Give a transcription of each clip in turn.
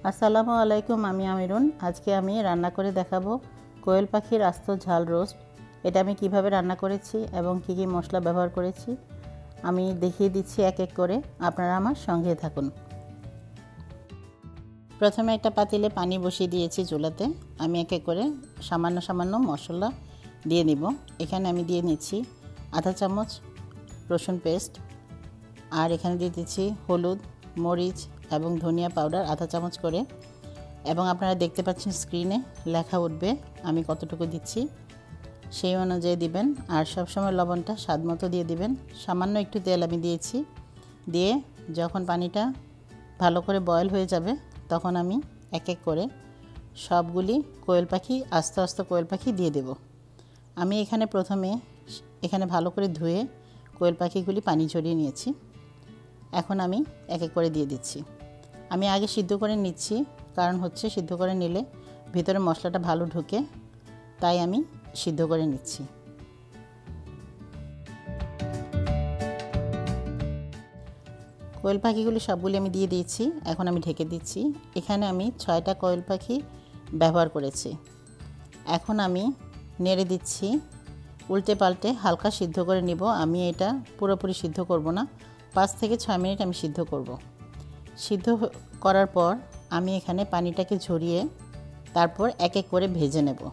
আসসালামু আলাইকুম, আমি আমিরুন। আজকে আমি রান্না করে দেখাবো কোয়েল পাখির আস্ত ঝাল রোস্ট। এটা আমি কিভাবে রান্না করেছি এবং কি কি মশলা ব্যবহার করেছি আমি দেখিয়ে দিচ্ছি এক এক করে। আপনারা আমার সঙ্গে থাকুন। প্রথমে একটা পাতিলে পানি বসিয়ে দিয়েছি চুলাতে। আমি এক এক করে সামান্য সামান্য মশলা দিয়ে নিব। এখানে আমি দিয়ে নিচ্ছি আধা চামচ রসুন পেস্ট, আর এখানে দিয়ে দিচ্ছি হলুদ, মরিচ এবং ধনিয়া পাউডার আধা চামচ করে। এবং আপনারা দেখতে পাচ্ছেন স্ক্রিনে লেখা উঠবে আমি কতটুকু দিচ্ছি, সেই অনুযায়ী দিবেন। আর সবসময় লবণটা স্বাদ মতো দিয়ে দিবেন। সামান্য একটু তেল আমি দিয়েছি। দিয়ে যখন পানিটা ভালো করে বয়েল হয়ে যাবে তখন আমি এক এক করে সবগুলি কোয়েল পাখি আস্তে আস্তে কোয়েল পাখি দিয়ে দেব। আমি প্রথমে এখানে ভালো করে ধুয়ে কোয়েল পাখিগুলি পানি ঝরিয়ে নিয়েছি। এখন আমি এক এক করে দিয়ে দিচ্ছি। আমি আগে সিদ্ধ করে নিচ্ছি, কারণ হচ্ছে সিদ্ধ করে নিলে ভিতরে মশলাটা ভালো ঢুকে, তাই আমি সিদ্ধ করে নিচ্ছি। কোয়েল পাখিগুলি সবগুলি আমি দিয়ে দিয়েছি। এখন আমি ঢেকে দিচ্ছি। এখানে আমি 6টা কোয়েল পাখি ব্যবহার করেছি। এখন আমি নেড়ে দিচ্ছি, উল্টে পাল্টে হালকা সিদ্ধ করে নিব। আমি এটা পুরোপুরি সিদ্ধ করব না, 5 থেকে 6 মিনিট আমি সিদ্ধ করব। সিদ্ধ করার পর আমি এখানে পানিটাকে ঝরিয়ে তারপর এক এক করে ভেজে নেব।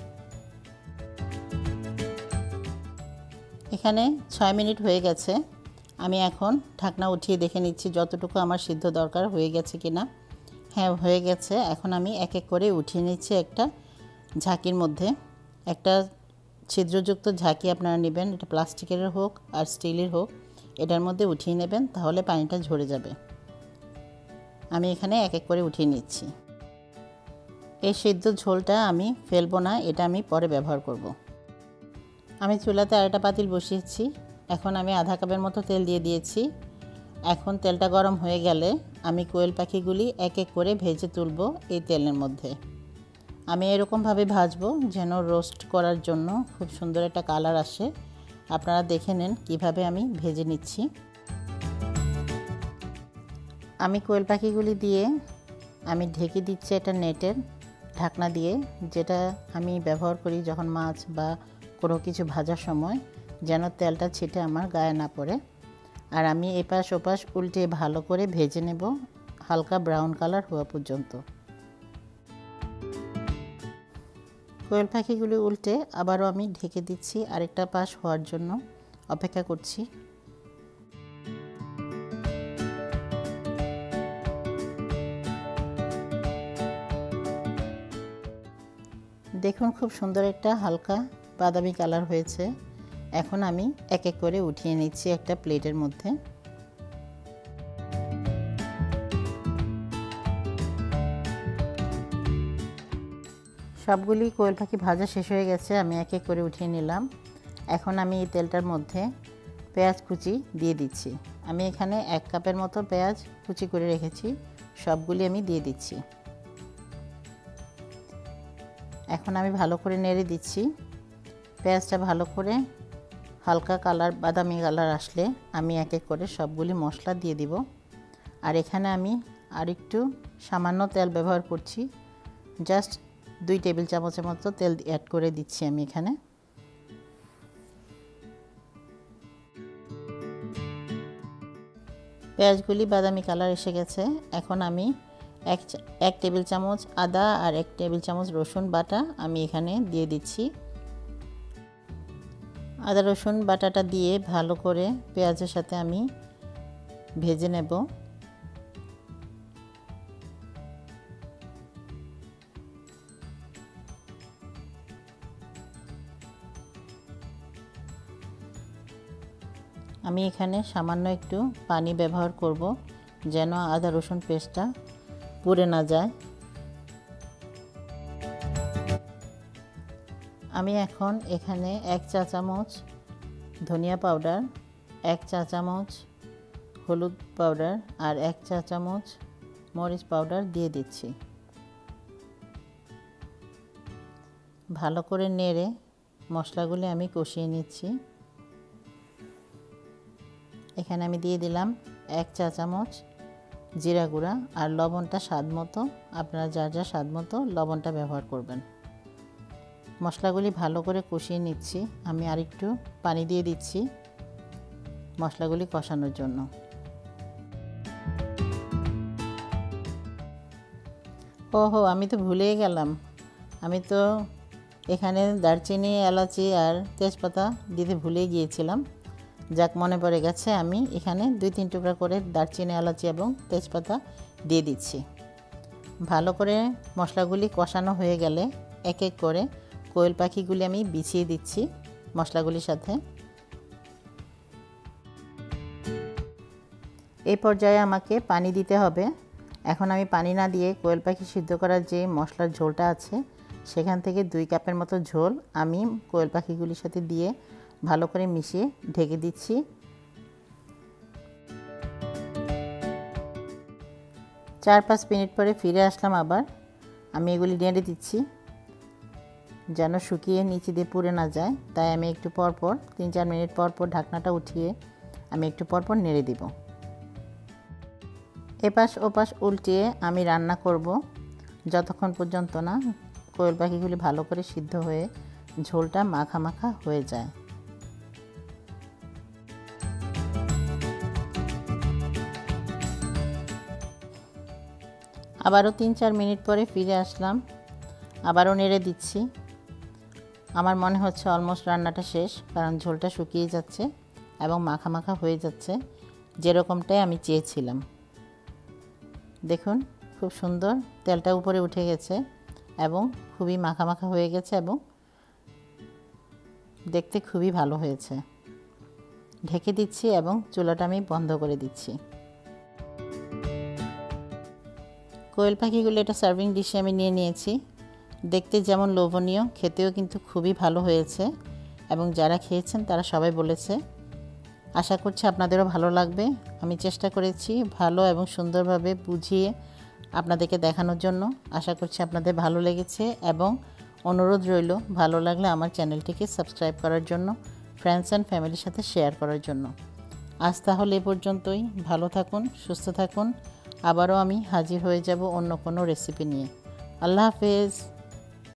এখানে 6 মিনিট হয়ে গেছে। আমি এখন ঢাকনা উঠিয়ে দেখে নিচ্ছি যতটুকু আমার সিদ্ধ দরকার হয়ে গেছে কিনা। হ্যাঁ, হয়ে গেছে। এখন আমি এক এক করে উঠিয়ে নিচ্ছি একটা ঝাঁকির মধ্যে। একটা ছিদ্রযুক্ত ঝাঁকি আপনারা নেবেন, এটা প্লাস্টিকের হোক আর স্টিলের হোক, এটার মধ্যে উঠিয়ে নেবেন, তাহলে পানিটা ঝরে যাবে। আমি এখানে এক এক করে উঠিয়ে নিচ্ছি। এই সিদ্ধ ঝোলটা আমি ফেলবো না, এটা আমি পরে ব্যবহার করব। আমি চুলাতে আরেকটা পাতিল বসিয়েছি। এখন আমি আধা কাপের মতো তেল দিয়ে দিয়েছি। এখন তেলটা গরম হয়ে গেলে আমি কোয়েল পাখিগুলি এক এক করে ভেজে তুলব এই তেলের মধ্যে। আমি এরকমভাবে ভাজবো যেন রোস্ট করার জন্য খুব সুন্দর একটা কালার আসে। আপনারা দেখে নেন কিভাবে আমি ভেজে নিচ্ছি। আমি কোয়েল পাখিগুলি দিয়ে আমি ঢেকে দিচ্ছি একটা নেটের ঢাকনা দিয়ে, যেটা আমি ব্যবহার করি যখন মাছ বা কোনো কিছু ভাজার সময়, যেন তেলটা ছিটে আমার গায়ে না পড়ে। আর আমি এপাশ ওপাশ উল্টে ভালো করে ভেজে নেব হালকা ব্রাউন কালার হওয়া পর্যন্ত। কোয়েল পাখিগুলি উল্টে আবারও আমি ঢেকে দিচ্ছি, আরেকটা পাশ হওয়ার জন্য অপেক্ষা করছি। দেখুন খুব সুন্দর একটা হালকা বাদামি কালার হয়েছে। এখন আমি এক এক করে উঠিয়ে নিচ্ছি একটা প্লেটের মধ্যে। সবগুলি কোয়েল পাখি ভাজা শেষ হয়ে গেছে, আমি এক এক করে উঠিয়ে নিলাম। এখন আমি এই তেলটার মধ্যে পেঁয়াজ কুচি দিয়ে দিচ্ছি। আমি এখানে 1 কাপের মতো পেঁয়াজ কুচি করে রেখেছি, সবগুলি আমি দিয়ে দিচ্ছি। এখন আমি ভালো করে নেড়ে দিচ্ছি। পেঁয়াজটা ভালো করে হালকা কালার বাদামি কালার আসলে আমি এক এক করে সবগুলি মশলা দিয়ে দিব। আর এখানে আমি আরেকটু সামান্য তেল ব্যবহার করছি, জাস্ট 2 টেবিল চামচের মতো তেল অ্যাড করে দিচ্ছি আমি এখানে। পেঁয়াজগুলি বাদামি কালার এসে গেছে। এখন আমি এক টেবিল চামচ আদা আর 1 টেবিল চামচ রসুন বাটা আমি এখানে দিয়ে দিচ্ছি। আদা রসুন বাটাটা দিয়ে ভালো করে পেঁয়াজের সাথে আমি ভেজে নেব। আমি এখানে সামান্য একটু পানি ব্যবহার করব যেন আদা রসুন পেস্টটা পুড়ে না যায়। আমি এখন এখানে 1 চা চামচ ধনিয়া পাউডার, 1 চা চামচ হলুদ পাউডার আর 1 চা চামচ মরিচ পাউডার দিয়ে দিচ্ছি। ভালো করে নেড়ে মশলাগুলি আমি কষিয়ে নিচ্ছি। এখানে আমি দিয়ে দিলাম 1 চা চামচ জিরা গুঁড়া আর লবণটা স্বাদ মতো, আপনারা যার যার স্বাদ মতো লবণটা ব্যবহার করবেন। মশলাগুলি ভালো করে কষিয়ে নিচ্ছি। আমি আরেকটু পানি দিয়ে দিচ্ছি মশলাগুলি কষানোর জন্য। ওহো, আমি তো ভুলেই গেলাম, আমি তো এখানে দারচিনি, এলাচি আর তেজপাতা দিতে ভুলে গিয়েছিলাম। যাক, মনে পড়ে গেছে। আমি এখানে 2-3 টুকরা করে দারচিনি, এলাচি এবং তেজপাতা দিয়ে দিচ্ছি। ভালো করে মশলাগুলি কষানো হয়ে গেলে এক এক করে কোয়েল পাখিগুলি আমি বিছিয়ে দিচ্ছি মশলাগুলির সাথে। এই পর্যায়ে আমাকে পানি দিতে হবে। এখন আমি পানি না দিয়ে কোয়েল পাখি সিদ্ধ করার যে মশলার ঝোলটা আছে সেখান থেকে 2 কাপের মতো ঝোল আমি কোয়েল পাখিগুলির সাথে দিয়ে ভালো করে মিশিয়ে ঢেকে দিচ্ছি। 4-5 মিনিট পরে ফিরে আসলাম আবার। আমি এগুলি নেড়ে দিচ্ছি যেন শুকিয়ে নিচে দিয়ে পুড়ে না যায়, তাই আমি একটু পরপর 3-4 মিনিট পরপর ঢাকনাটা উঠিয়ে আমি একটু পরপর নেড়ে দিব। এপাশ ওপাশ উল্টিয়ে আমি রান্না করব যতক্ষণ পর্যন্ত না কোয়েল পাখিগুলি ভালো করে সিদ্ধ হয়ে ঝোলটা মাখা মাখা হয়ে যায়। আবারও 3-4 মিনিট পরে ফিরে আসলাম, আবারও নেড়ে দিচ্ছি। আমার মনে হচ্ছে অলমোস্ট রান্নাটা শেষ, কারণ ঝোলটা শুকিয়ে যাচ্ছে এবং মাখা মাখা হয়ে যাচ্ছে, যেরকমটাই আমি চেয়েছিলাম। দেখুন, খুব সুন্দর তেলটা উপরে উঠে গেছে এবং খুবই মাখা মাখা হয়ে গেছে এবং দেখতে খুবই ভালো হয়েছে। ঢেকে দিচ্ছি এবং চুলাটা আমি বন্ধ করে দিচ্ছি। কোয়েল পাখিগুলো এটা সার্ভিং ডিশে আমি নিয়ে নিয়েছি। দেখতে যেমন লোভনীয়, খেতেও কিন্তু খুবই ভালো হয়েছে এবং যারা খেয়েছেন তারা সবাই বলেছে। আশা করছি আপনাদেরও ভালো লাগবে। আমি চেষ্টা করেছি ভালো এবং সুন্দরভাবে বুঝিয়ে আপনাদেরকে দেখানোর জন্য। আশা করছি আপনাদের ভালো লেগেছে এবং অনুরোধ রইল ভালো লাগলে আমার চ্যানেলটিকে সাবস্ক্রাইব করার জন্য, ফ্রেন্ডস অ্যান্ড ফ্যামিলির সাথে শেয়ার করার জন্য। আজ তাহলে এ পর্যন্তই। ভালো থাকুন, সুস্থ থাকুন। আবারও আমি হাজির হয়ে যাব অন্য কোনো রেসিপি নিয়ে। আল্লাহ হাফেজ।